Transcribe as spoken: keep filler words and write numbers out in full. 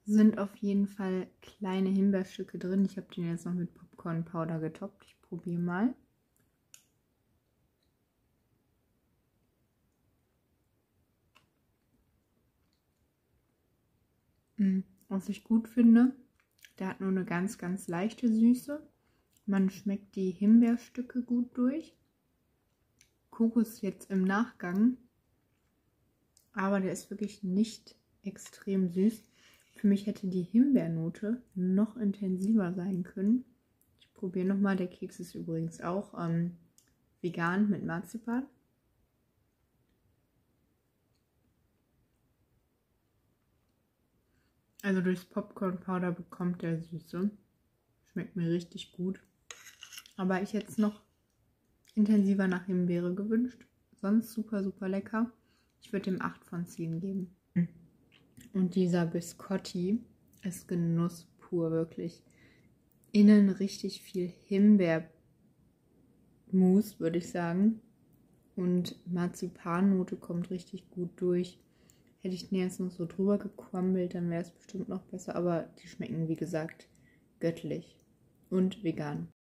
sind auf jeden Fall kleine Himbeerstücke drin. Ich habe den jetzt noch mit Popcorn Powder getoppt. Ich probiere mal. Was ich gut finde, der hat nur eine ganz, ganz leichte Süße. Man schmeckt die Himbeerstücke gut durch. Kokos jetzt im Nachgang, aber der ist wirklich nicht extrem süß. Für mich hätte die Himbeernote noch intensiver sein können. Ich probiere nochmal. Der Keks ist übrigens auch ähm, vegan mit Marzipan. Also durchs Popcorn Powder bekommt der Süße. Schmeckt mir richtig gut. Aber ich hätte es noch intensiver nach Himbeere gewünscht. Sonst super, super lecker. Ich würde dem acht von zehn geben. Und dieser Biscotti ist Genuss pur, wirklich. Innen richtig viel Himbeermus, würde ich sagen. Und Marzipannote kommt richtig gut durch. Hätte ich den jetzt noch so drüber gequammelt, dann wäre es bestimmt noch besser. Aber die schmecken, wie gesagt, göttlich und vegan.